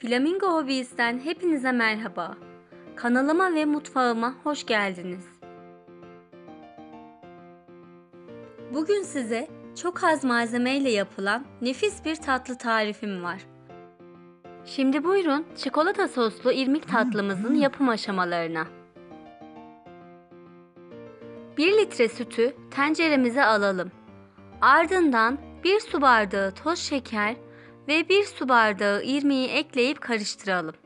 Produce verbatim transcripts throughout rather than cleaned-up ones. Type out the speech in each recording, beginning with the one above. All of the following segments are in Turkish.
Flamingo Hobbies'ten hepinize merhaba. Kanalıma ve mutfağıma hoş geldiniz. Bugün size çok az malzemeyle yapılan nefis bir tatlı tarifim var. Şimdi buyurun çikolata soslu irmik tatlımızın yapım aşamalarına. bir litre sütü tenceremize alalım. Ardından bir su bardağı toz şeker ve bir su bardağı irmiği ekleyip karıştıralım.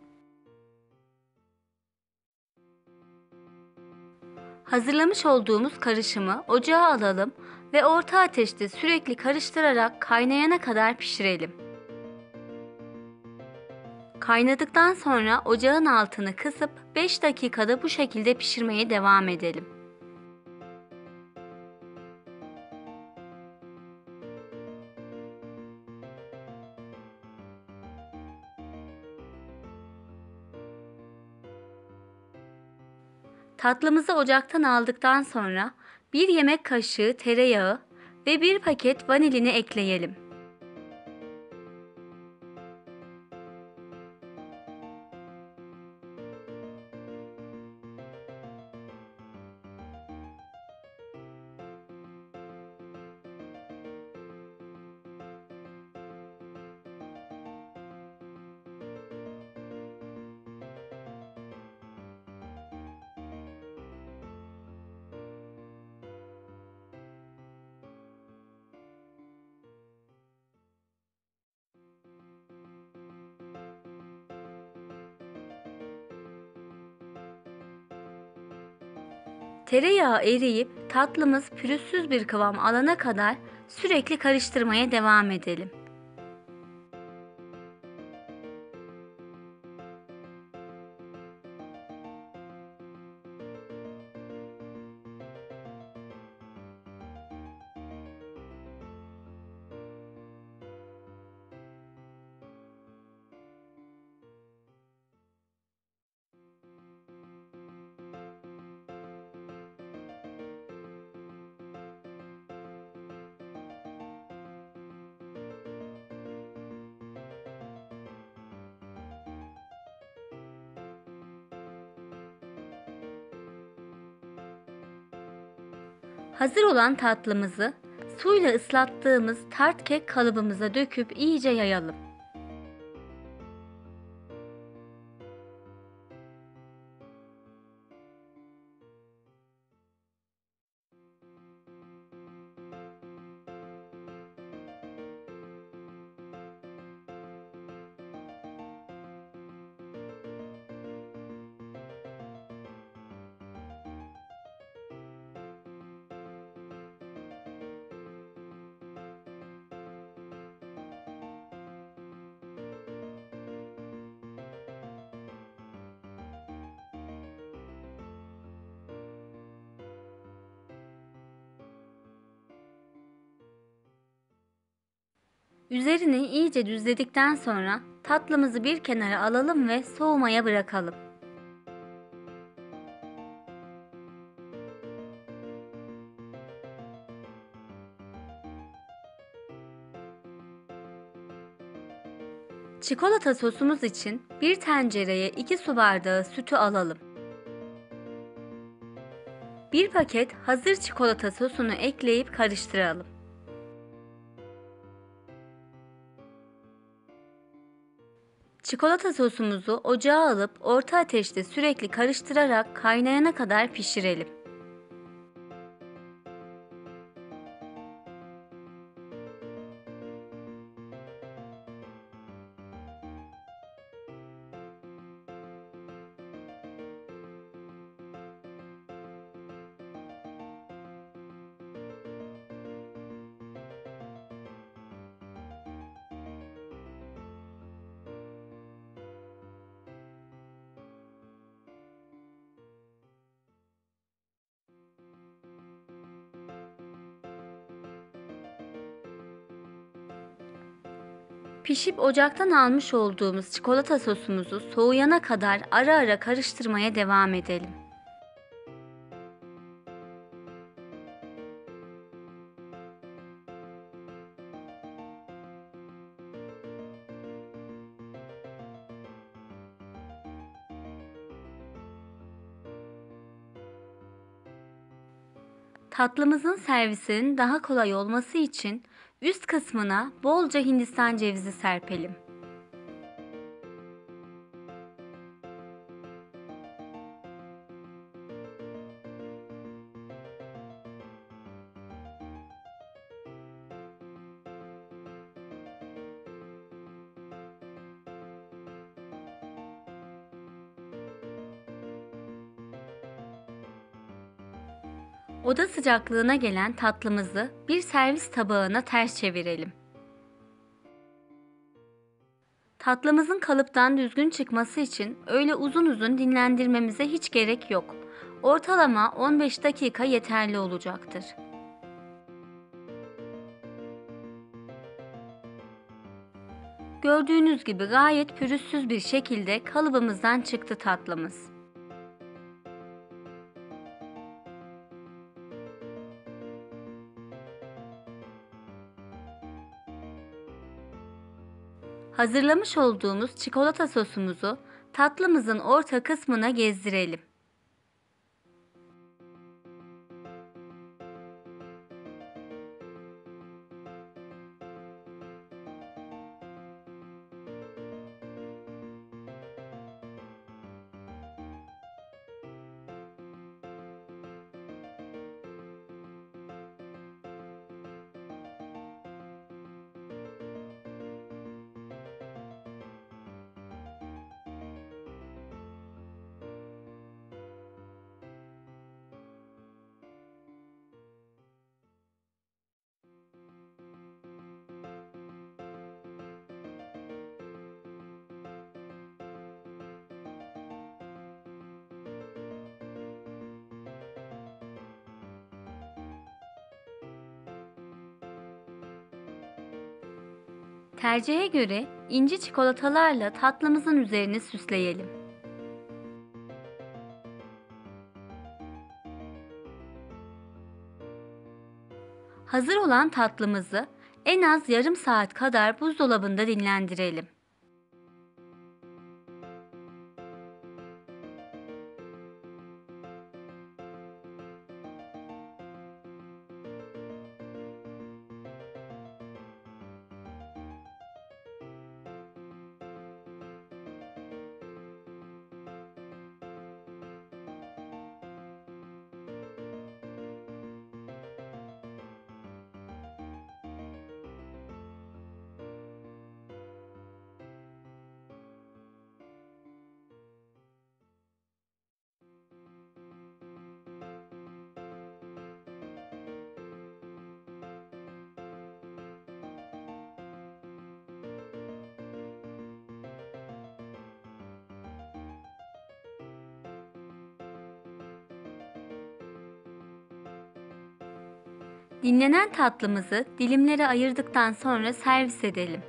Hazırlamış olduğumuz karışımı ocağa alalım ve orta ateşte sürekli karıştırarak kaynayana kadar pişirelim. Kaynadıktan sonra ocağın altını kısıp beş dakikada bu şekilde pişirmeye devam edelim. Tatlımızı ocaktan aldıktan sonra bir yemek kaşığı tereyağı ve bir paket vanilini ekleyelim. Tereyağı eriyip tatlımız pürüzsüz bir kıvam alana kadar sürekli karıştırmaya devam edelim. Hazır olan tatlımızı suyla ıslattığımız tart kek kalıbımıza döküp iyice yayalım. Üzerini iyice düzledikten sonra tatlımızı bir kenara alalım ve soğumaya bırakalım. Çikolata sosumuz için bir tencereye iki su bardağı sütü alalım. bir paket hazır çikolata sosunu ekleyip karıştıralım. Çikolata sosumuzu ocağa alıp orta ateşte sürekli karıştırarak kaynayana kadar pişirelim. Pişip ocaktan almış olduğumuz çikolata sosumuzu soğuyana kadar ara ara karıştırmaya devam edelim. Tatlımızın servisinin daha kolay olması için üst kısmına bolca Hindistan cevizi serpelim. Oda sıcaklığına gelen tatlımızı bir servis tabağına ters çevirelim. Tatlımızın kalıptan düzgün çıkması için öyle uzun uzun dinlendirmemize hiç gerek yok. Ortalama on beş dakika yeterli olacaktır. Gördüğünüz gibi gayet pürüzsüz bir şekilde kalıbımızdan çıktı tatlımız. Hazırlamış olduğumuz çikolata sosumuzu tatlımızın orta kısmına gezdirelim. Tercihe göre inci çikolatalarla tatlımızın üzerini süsleyelim. Hazır olan tatlımızı en az yarım saat kadar buzdolabında dinlendirelim. Dinlenen tatlımızı dilimlere ayırdıktan sonra servis edelim.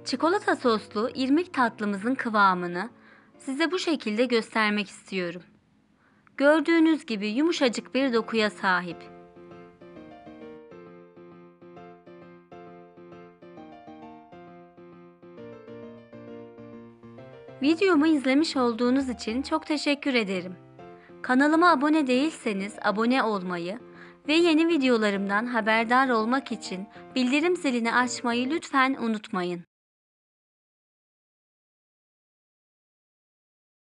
Çikolata soslu irmik tatlımızın kıvamını size bu şekilde göstermek istiyorum. Gördüğünüz gibi yumuşacık bir dokuya sahip. Videomu izlemiş olduğunuz için çok teşekkür ederim. Kanalıma abone değilseniz abone olmayı ve yeni videolarımdan haberdar olmak için bildirim zilini açmayı lütfen unutmayın.